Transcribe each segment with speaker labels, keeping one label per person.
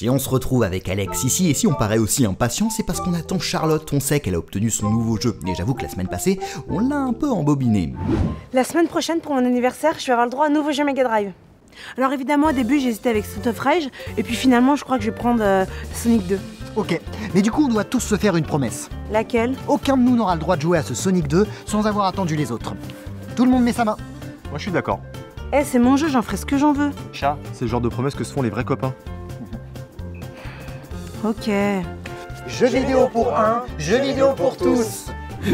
Speaker 1: Si on se retrouve avec Alex ici et si on paraît aussi impatient, c'est parce qu'on attend Charlotte, on sait qu'elle a obtenu son nouveau jeu. Et j'avoue que la semaine passée, on l'a un peu embobiné.
Speaker 2: La semaine prochaine, pour mon anniversaire, je vais avoir le droit à un nouveau jeu Mega Drive. Alors évidemment, au début, j'hésitais avec Street of Rage, et puis finalement, je crois que je vais prendre Sonic 2.
Speaker 3: Ok, mais du coup, on doit tous se faire une promesse.
Speaker 2: Laquelle?
Speaker 3: Aucun de nous n'aura le droit de jouer à ce Sonic 2 sans avoir attendu les autres. Tout le monde met sa main.
Speaker 4: Moi je suis d'accord.
Speaker 2: Eh, c'est mon jeu, j'en ferai ce que j'en veux.
Speaker 4: Chat, c'est le genre de promesse que se font les vrais copains.
Speaker 2: Ok.
Speaker 3: Jeux vidéo pour un, jeux vidéo pour tous.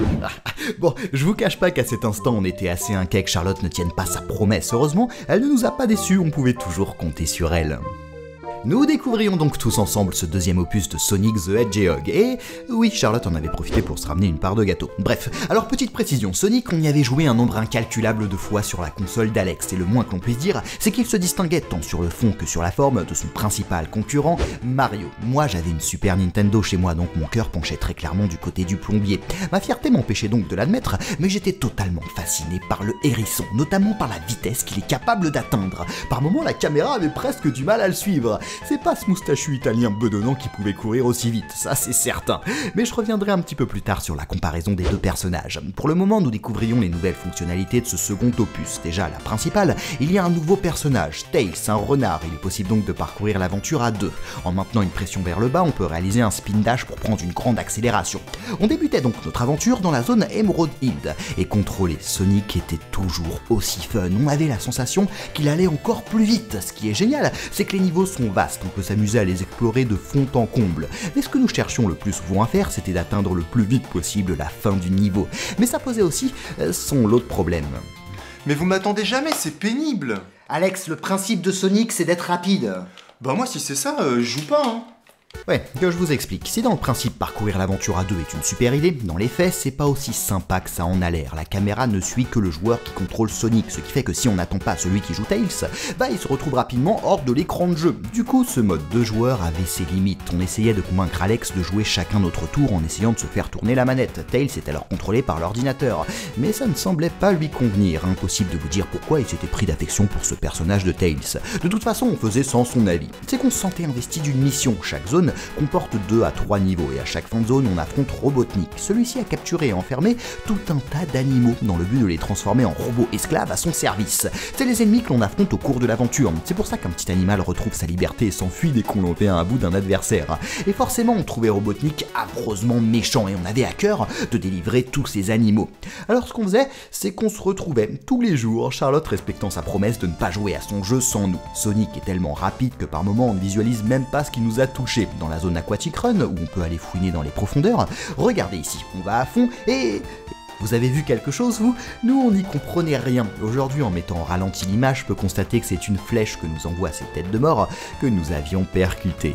Speaker 1: Bon, je vous cache pas qu'à cet instant, on était assez inquiets que Charlotte ne tienne pas sa promesse. Heureusement, elle ne nous a pas déçus, on pouvait toujours compter sur elle. Nous découvrions donc tous ensemble ce deuxième opus de Sonic the Hedgehog, et oui, Charlotte en avait profité pour se ramener une part de gâteau. Bref, alors petite précision, Sonic, on y avait joué un nombre incalculable de fois sur la console d'Alex, et le moins que l'on puisse dire, c'est qu'il se distinguait tant sur le fond que sur la forme de son principal concurrent, Mario. Moi, j'avais une Super Nintendo chez moi, donc mon cœur penchait très clairement du côté du plombier. Ma fierté m'empêchait donc de l'admettre, mais j'étais totalement fasciné par le hérisson, notamment par la vitesse qu'il est capable d'atteindre. Par moments, la caméra avait presque du mal à le suivre. C'est pas ce moustachu italien bedonnant qui pouvait courir aussi vite, ça c'est certain. Mais je reviendrai un petit peu plus tard sur la comparaison des deux personnages. Pour le moment, nous découvrions les nouvelles fonctionnalités de ce second opus. Déjà, la principale, il y a un nouveau personnage, Tails, un renard. Il est possible donc de parcourir l'aventure à deux. En maintenant une pression vers le bas, on peut réaliser un spin dash pour prendre une grande accélération. On débutait donc notre aventure dans la zone Emerald Hill. Et contrôler Sonic était toujours aussi fun. On avait la sensation qu'il allait encore plus vite. Ce qui est génial, c'est que les niveaux sont vastes. On peut s'amuser à les explorer de fond en comble. Mais ce que nous cherchions le plus souvent à faire, c'était d'atteindre le plus vite possible la fin du niveau. Mais ça posait aussi son lot de problèmes.
Speaker 4: Mais vous m'attendez jamais, c'est pénible.
Speaker 3: Alex, le principe de Sonic, c'est d'être rapide.
Speaker 4: Bah moi si c'est ça, je joue pas hein.
Speaker 1: Ouais, que je vous explique. Si dans le principe parcourir l'aventure à deux est une super idée, dans les faits, c'est pas aussi sympa que ça en a l'air. La caméra ne suit que le joueur qui contrôle Sonic, ce qui fait que si on n'attend pas celui qui joue Tails, bah il se retrouve rapidement hors de l'écran de jeu. Du coup, ce mode de joueur avait ses limites. On essayait de convaincre Alex de jouer chacun notre tour en essayant de se faire tourner la manette. Tails est alors contrôlé par l'ordinateur, mais ça ne semblait pas lui convenir. Impossible de vous dire pourquoi il s'était pris d'affection pour ce personnage de Tails. De toute façon, on faisait sans son avis. C'est qu'on se sentait investi d'une mission. Chaque zone comporte 2 à 3 niveaux et à chaque fin de zone on affronte Robotnik. Celui-ci a capturé et enfermé tout un tas d'animaux dans le but de les transformer en robots esclaves à son service. C'est les ennemis que l'on affronte au cours de l'aventure. C'est pour ça qu'un petit animal retrouve sa liberté et s'enfuit dès qu'on l'en vient à bout d'un adversaire. Et forcément on trouvait Robotnik affreusement méchant et on avait à cœur de délivrer tous ces animaux. Alors ce qu'on faisait, c'est qu'on se retrouvait tous les jours, Charlotte respectant sa promesse de ne pas jouer à son jeu sans nous. Sonic est tellement rapide que par moments on ne visualise même pas ce qui nous a touchés. Dans la zone Aquatic Run, où on peut aller fouiner dans les profondeurs, regardez ici, on va à fond et... Vous avez vu quelque chose, vous? Nous, on n'y comprenait rien. Aujourd'hui, en mettant en ralenti l'image, je peux constater que c'est une flèche que nous envoie ces têtes de mort que nous avions percutée.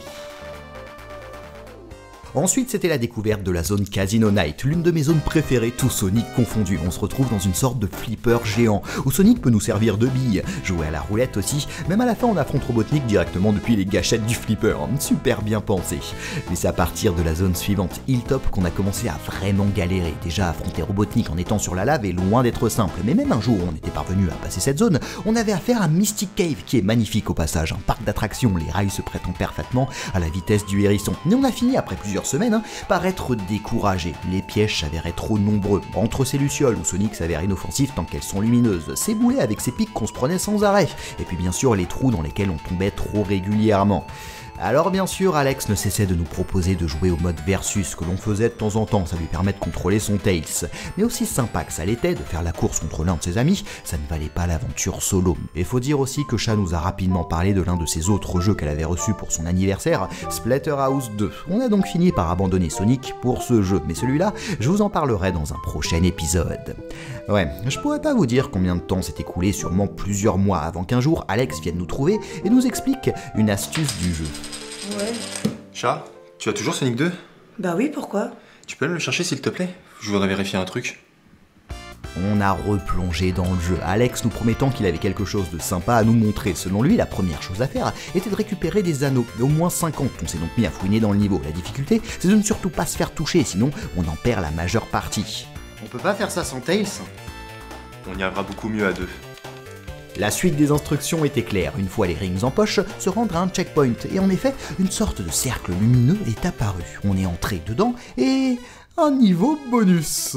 Speaker 1: Ensuite, c'était la découverte de la zone Casino Night, l'une de mes zones préférées, tout Sonic confondu. On se retrouve dans une sorte de flipper géant, où Sonic peut nous servir de billes, jouer à la roulette aussi, même à la fin on affronte Robotnik directement depuis les gâchettes du flipper, super bien pensé. Mais c'est à partir de la zone suivante, Hilltop, qu'on a commencé à vraiment galérer. Déjà, affronter Robotnik en étant sur la lave est loin d'être simple, mais même un jour où on était parvenu à passer cette zone, on avait affaire à Mystic Cave, qui est magnifique au passage, un parc d'attractions, les rails se prêtant parfaitement à la vitesse du hérisson. Mais on a fini après plusieurs semaines par être découragé. Les pièges s'avéraient trop nombreux. Entre ces lucioles où Sonic s'avère inoffensif tant qu'elles sont lumineuses, ces boulets avec ces pics qu'on se prenait sans arrêt, et puis bien sûr les trous dans lesquels on tombait trop régulièrement. Alors bien sûr, Alex ne cessait de nous proposer de jouer au mode versus que l'on faisait de temps en temps, ça lui permet de contrôler son Tails. Mais aussi sympa que ça l'était de faire la course contre l'un de ses amis, ça ne valait pas l'aventure solo. Et faut dire aussi que Chat nous a rapidement parlé de l'un de ses autres jeux qu'elle avait reçu pour son anniversaire, Splatterhouse 2. On a donc fini par abandonner Sonic pour ce jeu, mais celui-là, je vous en parlerai dans un prochain épisode. Ouais, je pourrais pas vous dire combien de temps s'est écoulé, sûrement plusieurs mois avant qu'un jour Alex vienne nous trouver et nous explique une astuce du jeu.
Speaker 2: Ouais.
Speaker 4: Chat, tu as toujours Sonic 2?
Speaker 2: Bah oui, pourquoi?
Speaker 4: Tu peux me le chercher s'il te plaît? Je voudrais vérifier un truc.
Speaker 1: On a replongé dans le jeu, Alex nous promettant qu'il avait quelque chose de sympa à nous montrer. Selon lui, la première chose à faire était de récupérer des anneaux, au moins 50. On s'est donc mis à fouiner dans le niveau. La difficulté, c'est de ne surtout pas se faire toucher, sinon on en perd la majeure partie.
Speaker 3: On peut pas faire ça sans Tails?
Speaker 4: On y arrivera beaucoup mieux à deux.
Speaker 1: La suite des instructions était claire, une fois les rings en poche, se rendre à un checkpoint, et en effet, une sorte de cercle lumineux est apparu. On est entré dedans, et un niveau bonus.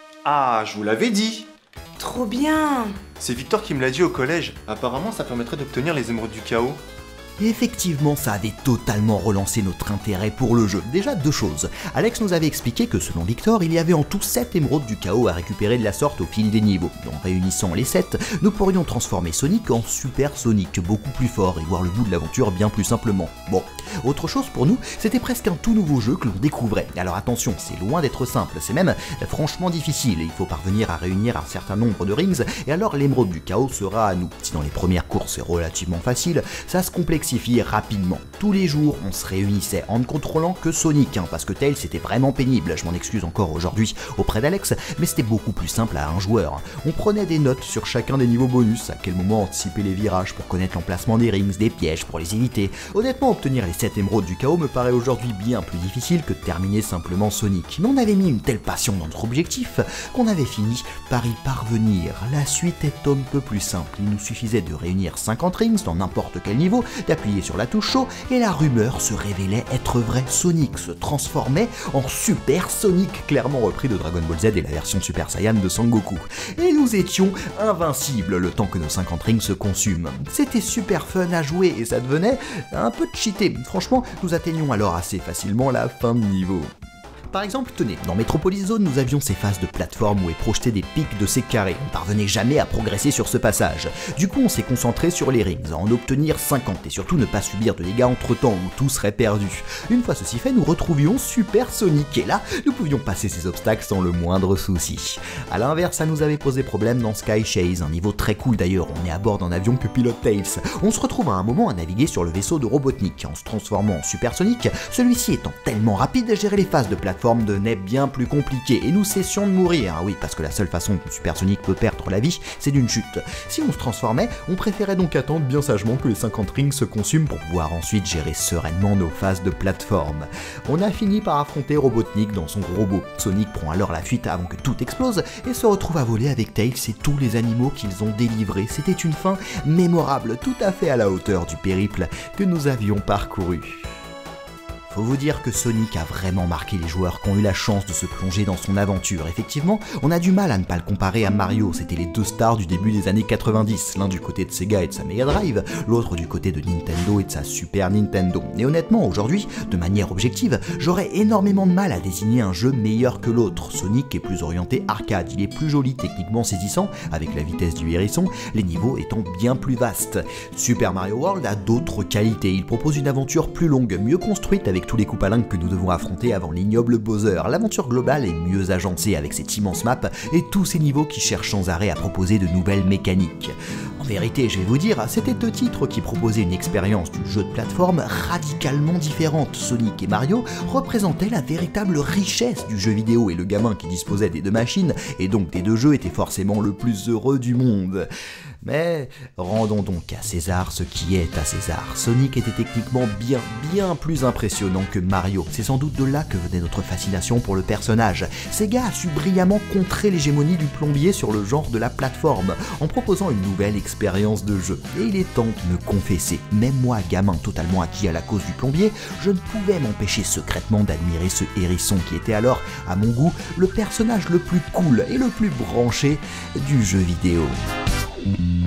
Speaker 4: Ah, je vous l'avais dit.
Speaker 2: Trop bien.
Speaker 4: C'est Victor qui me l'a dit au collège. Apparemment, ça permettrait d'obtenir les émeraudes du chaos.
Speaker 1: Et effectivement, ça avait totalement relancé notre intérêt pour le jeu. Déjà, deux choses. Alex nous avait expliqué que selon Victor, il y avait en tout 7 émeraudes du chaos à récupérer de la sorte au fil des niveaux. En réunissant les 7, nous pourrions transformer Sonic en Super Sonic, beaucoup plus fort, et voir le bout de l'aventure bien plus simplement. Bon, autre chose pour nous, c'était presque un tout nouveau jeu que l'on découvrait. Alors attention, c'est loin d'être simple, c'est même franchement difficile. Il faut parvenir à réunir un certain nombre de rings, et alors l'émeraude du chaos sera à nous. Si dans les premières courses c'est relativement facile, ça se complexifie rapidement. Tous les jours, on se réunissait en ne contrôlant que Sonic, parce que Tails c'était vraiment pénible, je m'en excuse encore aujourd'hui auprès d'Alex, mais c'était beaucoup plus simple à un joueur. On prenait des notes sur chacun des niveaux bonus, à quel moment anticiper les virages pour connaître l'emplacement des rings, des pièges pour les éviter. Honnêtement, obtenir les 7 émeraudes du chaos me paraît aujourd'hui bien plus difficile que de terminer simplement Sonic. Mais on avait mis une telle passion dans notre objectif qu'on avait fini par y parvenir. La suite est un peu plus simple, il nous suffisait de réunir 50 rings dans n'importe quel niveau, d'appuyer sur la touche O et la rumeur se révélait être vraie. Sonic se transformait en Super Sonic, clairement repris de Dragon Ball Z et la version Super Saiyan de Sangoku. Et nous étions invincibles le temps que nos 50 rings se consument. C'était super fun à jouer et ça devenait un peu cheaté. Franchement, nous atteignions alors assez facilement la fin de niveau. Par exemple, tenez, dans Metropolis Zone, nous avions ces phases de plateforme où est projeté des pics de ces carrés. On ne parvenait jamais à progresser sur ce passage. Du coup, on s'est concentré sur les rings, à en obtenir 50 et surtout ne pas subir de dégâts entre temps où tout serait perdu. Une fois ceci fait, nous retrouvions Super Sonic et là, nous pouvions passer ces obstacles sans le moindre souci. A l'inverse, ça nous avait posé problème dans Sky Chase, un niveau très cool d'ailleurs, on est à bord d'un avion que pilote Tails. On se retrouve à un moment à naviguer sur le vaisseau de Robotnik. En se transformant en Super Sonic, celui-ci étant tellement rapide, gérer les phases de plateforme devenait bien plus compliqué et nous cessions de mourir. Oui, parce que la seule façon que Super Sonic peut perdre la vie, c'est d'une chute. Si on se transformait, on préférait donc attendre bien sagement que les 50 rings se consument pour pouvoir ensuite gérer sereinement nos phases de plateforme. On a fini par affronter Robotnik dans son robot. Sonic prend alors la fuite avant que tout explose et se retrouve à voler avec Tails et tous les animaux qu'ils ont délivrés. C'était une fin mémorable, tout à fait à la hauteur du périple que nous avions parcouru. Faut vous dire que Sonic a vraiment marqué les joueurs qui ont eu la chance de se plonger dans son aventure. Effectivement, on a du mal à ne pas le comparer à Mario, c'était les deux stars du début des années 90, l'un du côté de Sega et de sa Mega Drive, l'autre du côté de Nintendo et de sa Super Nintendo. Et honnêtement, aujourd'hui, de manière objective, j'aurais énormément de mal à désigner un jeu meilleur que l'autre. Sonic est plus orienté arcade, il est plus joli, techniquement saisissant, avec la vitesse du hérisson, les niveaux étant bien plus vastes. Super Mario World a d'autres qualités, il propose une aventure plus longue, mieux construite avec tous les Koopalinks que nous devons affronter avant l'ignoble Bowser. L'aventure globale est mieux agencée avec cette immense map et tous ces niveaux qui cherchent sans arrêt à proposer de nouvelles mécaniques. En vérité, je vais vous dire, c'était deux titres qui proposaient une expérience du jeu de plateforme radicalement différente. Sonic et Mario représentaient la véritable richesse du jeu vidéo et le gamin qui disposait des deux machines et donc des deux jeux était forcément le plus heureux du monde. Mais rendons donc à César ce qui est à César. Sonic était techniquement bien plus impressionnant que Mario. C'est sans doute de là que venait notre fascination pour le personnage. Sega a su brillamment contrer l'hégémonie du plombier sur le genre de la plateforme, en proposant une nouvelle expérience de jeu. Et il est temps de me confesser, même moi, gamin totalement acquis à la cause du plombier, je ne pouvais m'empêcher secrètement d'admirer ce hérisson qui était alors, à mon goût, le personnage le plus cool et le plus branché du jeu vidéo.